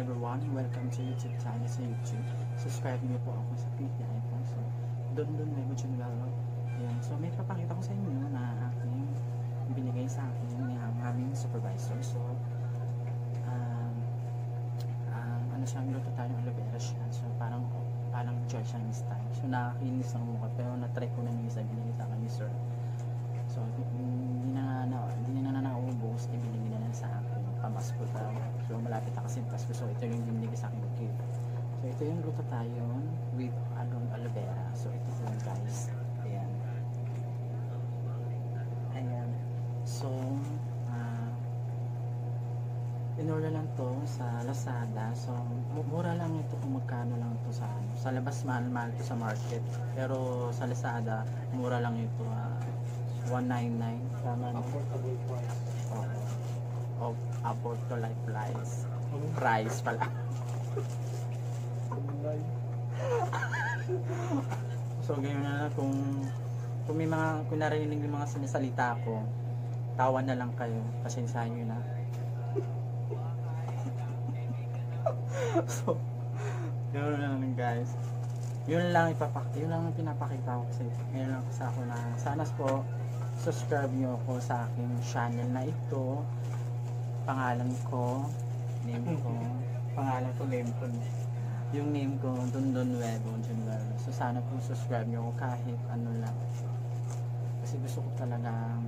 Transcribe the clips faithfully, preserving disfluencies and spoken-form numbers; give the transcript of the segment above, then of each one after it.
everyone, welcome to YouTube channel sa YouTube. Subscribe niyo po ako sa click na ito. So, doon doon may video nila. Ayan. So, may papakita ko sa inyo na aking binigay sa akin ng aming supervisor. So, um, um, ano siya, luto tayo ng aloe vera siya. So, parang parang Georgian style. So, nakakinis ng mukha. Pero na-try ko na yung isa binigay sa akin ni sir. So, hindi na na hindi na na naubos, ibinigay na lang sa akin. Pamasko daw. So, malapit na kasi Pasko. So, ito yung binigay sa akin ng gift. So, ito yung glutathione with aloe aloe vera. So, ito po guys. Ayan. Ayan. So, uh, in-order lang to sa Lazada. So, mura lang ito kung magkano lang ito sa ano. Sa labas mahal-mahal ito sa market. Pero sa Lazada, mura lang ito. Uh, one ninety-nine. Tama na. Affordable price. Oh. Of afford to life price. Price pala. So, ganyan na lang kung kung may mga, kung narinig yung mga sinasalita ko, tawa na lang kayo. Pasensyahan nyo na. So, yun lang guys. Yun lang ipapak, yun lang ang pinapakita ko kasi ngayon lang sa ako na sana po subscribe nyo ako sa aking channel na ito. Pangalan ko, name ko, pangalan ko, name ko. Yung name ko, Dondon Nuevo January. So sana po subscribe nyo ako kahit ano lang. Kasi gusto ko talagang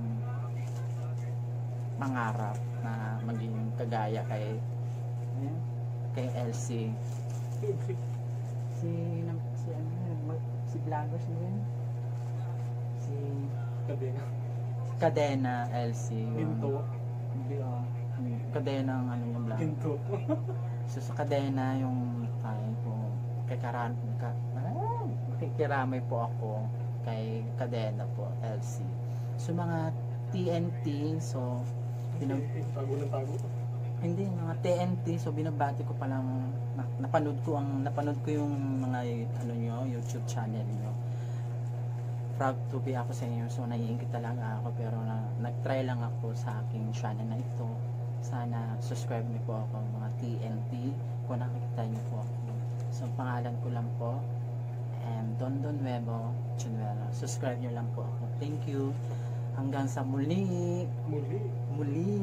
mangarap na maging kagaya kay eh, kay Elsie. Si si ano si vloggers na yun? Si Kadena. Cadena Elsie. Ginto. Hindi ah. Cadena ang ano yung vlog. Ginto. So sa Cadena yung ay po kay Karan ka, ah, kikiramay po ako kay Cadena po Elsie. So mga T N T so binab Tago ng tago. hindi mga T N T so binabati ko pa lang na, napanood ko ang napanood ko yung mga ano nyo YouTube channel nyo. Proud to be ako sa inyo. So naiingit talaga ako pero na, nag-try lang ako sa aking channel na ito. Sana subscribe niyo po ako mga T N T kung nakikita niyo po ako. So pangalan ko lang po and Dondon Nuevo January. Subscribe niyo lang po ako. Thank you. Hanggang sa muli. Muli. Muli.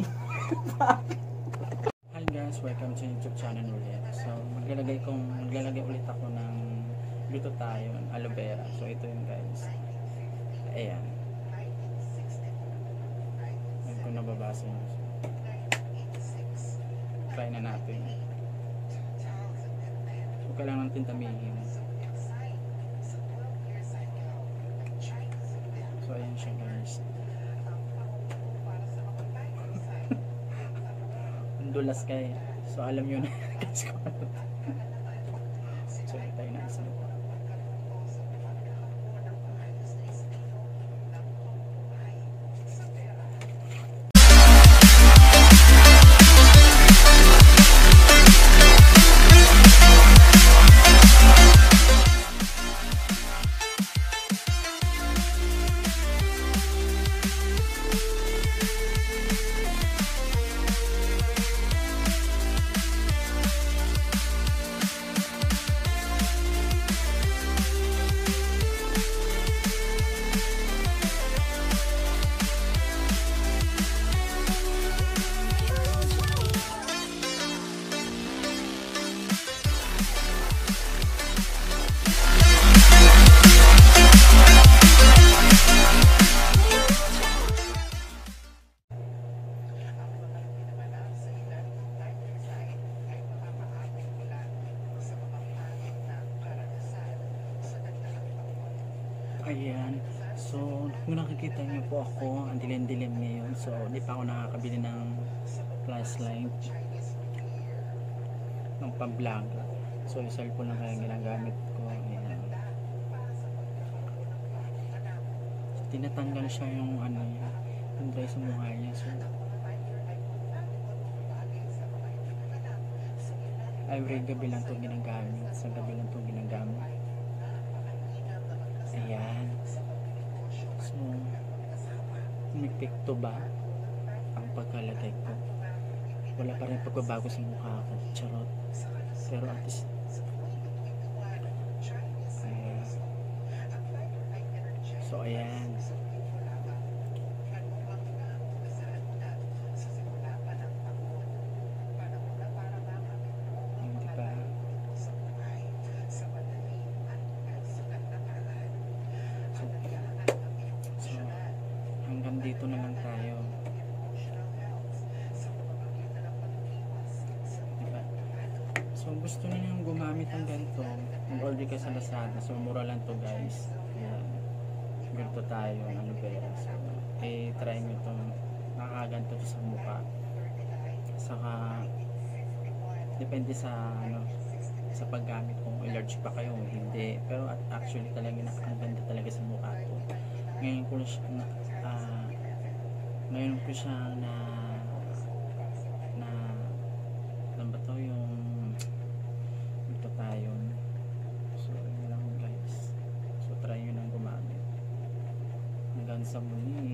Hi guys, welcome to YouTube channel ulit. So maglalagay kong maglalagay ulit ako ng glutathione aloe vera. So ito yung guys. Ayan. Ayan kung nababasa nyo. Try na natin. So kailangan natin tamihin. So ayan siya guys. Ang dulas kaya. So alam nyo na guys kung ano. So tayo na isa. Ayan. So, kung nakikita niyo po ako, ang dilim-dilim ngayon. So, hindi pa ako nakakabili ng flashlight ng pang-vlog. So, yung cellphone lang kaya ginagamit ko. Ayan. So, tinatanggal siya yung ano niya, yung dry sa mukha niya. So, every gabi lang ito ginagamit. Sa gabi lang ito ginagamit. Ayan. So, umipekto ba ang pagkalagay ko? Wala pa rin pagbabago sa mukha ko. Charot. Pero at least, ayan. So, ayan. Ayan, diba? So, so, hanggang dito na lang tayo. Diba? So, gusto niyo gumamit ng ganito, mag-order ka sa Lazada. So, mura lang to guys. Ayan. Ganito tayo ng aloe vera. So, eh, try nyo to. Nakaganto to sa mukha. Saka, depende sa, ano, sa paggamit kung allergic pa kayo o hindi. Pero at actually talaga nakakaganda talaga sa mukha to. Ngayon ko siya na, ah, ngayon ko siya na, na, ano ba to yung, ito tayo. So, yun lang guys. So, try nyo nang gumamit. Hanggang sa muli.